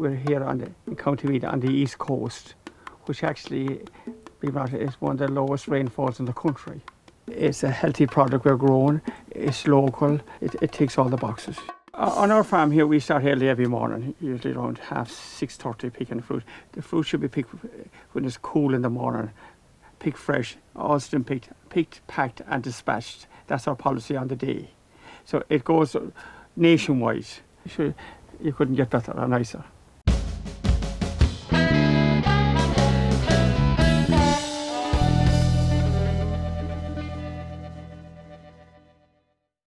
we're here in County Meath on the east coast, which actually, believe it or not, is one of the lowest rainfalls in the country. It's a healthy product we're growing, it's local, it ticks all the boxes. On our farm here, we start early every morning, usually around 6:30 picking the fruit. The fruit should be picked when it's cool in the morning, picked fresh, all been picked, packed and dispatched. That's our policy on the day. So it goes nationwide. You couldn't get better or nicer.